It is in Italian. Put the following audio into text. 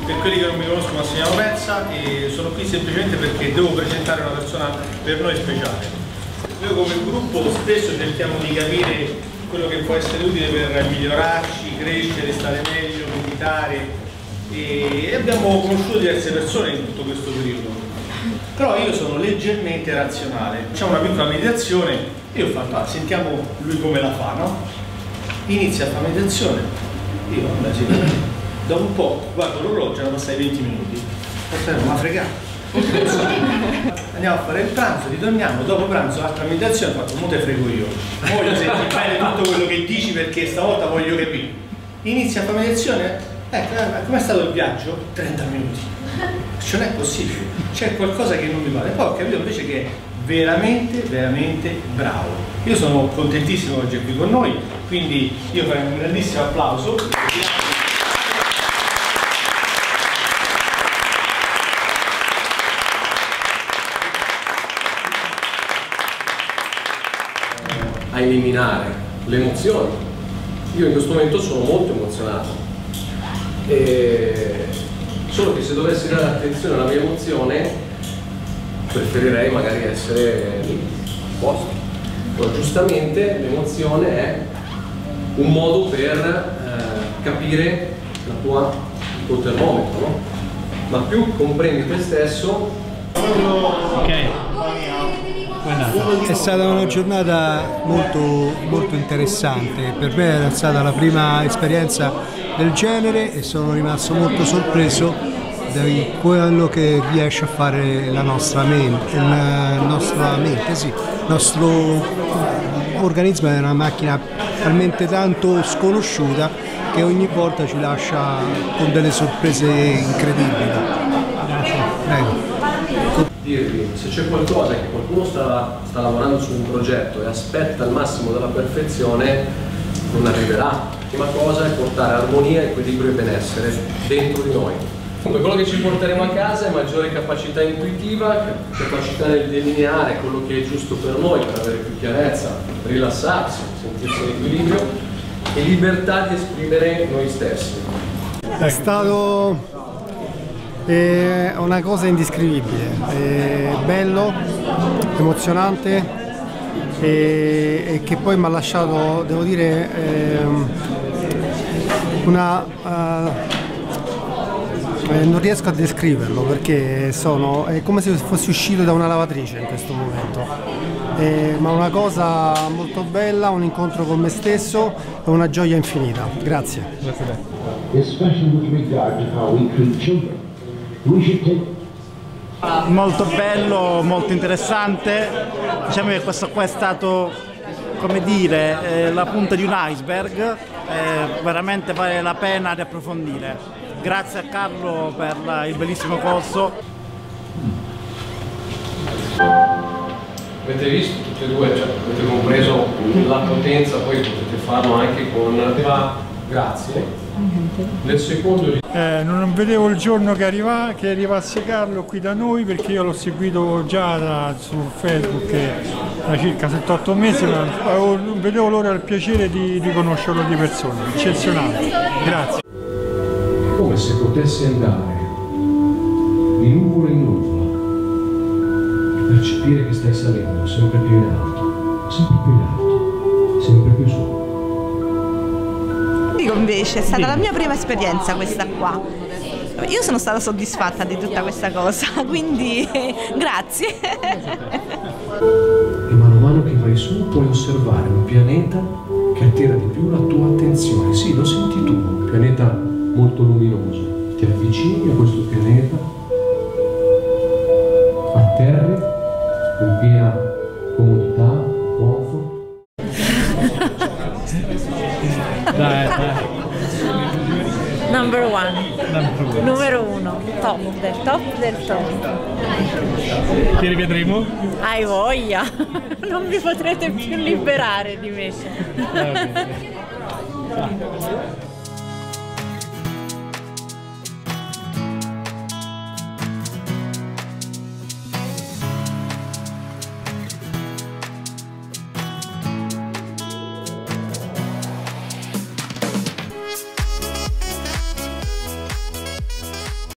per quelli che non mi conoscono, Massimiliano Penza, e sono qui semplicemente perché devo presentare una persona per noi speciale. Noi come gruppo spesso cerchiamo di capire quello che può essere utile per migliorarci, crescere, stare meglio, meditare, e abbiamo conosciuto diverse persone in tutto questo periodo. Però io sono leggermente razionale, facciamo una piccola meditazione e io ho fatto, sentiamo lui come la fa, no? Inizia la meditazione, io vabbè sì, dopo un po' guardo l'orologio, erano passati 20 minuti, non mi fregato. Andiamo a fare il pranzo, ritorniamo, dopo pranzo altra meditazione, ho fatto, mo te frego io, voglio sentire bene tutto quello che dici perché stavolta voglio capire. Inizia la meditazione, com'è stato il viaggio? 30 minuti. Non è possibile, c'è qualcosa che non mi pare. Poi ho capito invece che è veramente, veramente bravo. Io sono contentissimo oggi qui con noi, quindi io farei un grandissimo applauso. A eliminare le emozioni. Io in questo momento sono molto emozionato, solo che se dovessi dare attenzione alla mia emozione preferirei magari essere lì, a posto. Però giustamente l'emozione è un modo per capire il tuo termometro, no? Ma più comprendi te stesso. Ok. È stata una giornata molto interessante, per me è stata la prima esperienza del genere e sono rimasto molto sorpreso di quello che riesce a fare la nostra mente, sì. Il nostro organismo è una macchina talmente tanto sconosciuta che ogni volta ci lascia con delle sorprese incredibili. Prego. Dirvi, se c'è qualcosa che qualcuno sta lavorando su un progetto e aspetta al massimo della perfezione, non arriverà. L'ultima cosa è portare armonia, equilibrio e benessere dentro di noi. Comunque quello che ci porteremo a casa è maggiore capacità intuitiva, capacità nel delineare quello che è giusto per noi, per avere più chiarezza, rilassarsi, sentirsi in equilibrio e libertà di esprimere noi stessi. È stato una cosa indescrivibile, bello, emozionante e che poi mi ha lasciato, devo dire, non riesco a descriverlo perché è come se fossi uscito da una lavatrice in questo momento, ma una cosa molto bella, un incontro con me stesso e una gioia infinita. Grazie. Molto bello, molto interessante. Diciamo che questo qua è stato, come dire, la punta di un iceberg, veramente vale la pena di approfondire. Grazie a Carlo per il bellissimo corso. Avete visto tutti e due, cioè, avete compreso la potenza, poi potete farlo anche con... Grazie. Nel secondo... non vedevo il giorno che arrivasse Carlo qui da noi, perché io l'ho seguito già su Facebook da circa 7-8 mesi, ma vedevo l'ora il piacere di conoscerlo di persona, eccezionale. Grazie. È come se potessi andare di nuvola in nuvola e percepire che stai salendo sempre più in alto, sempre più in alto, sempre più su. Invece è stata la mia prima esperienza questa qua. Io sono stata soddisfatta di tutta questa cosa, quindi grazie. E mano a mano che vai su puoi osservare un pianeta che attira di più la tua attenzione. Sì, lo senti tu, un pianeta molto luminoso. Ti avvicini a questo pianeta, atterri in piena comodità, comfort. Dai. Number one. Numero uno. Top del top del top. Ti rivedremo? Hai voglia. Non vi potrete più liberare di me.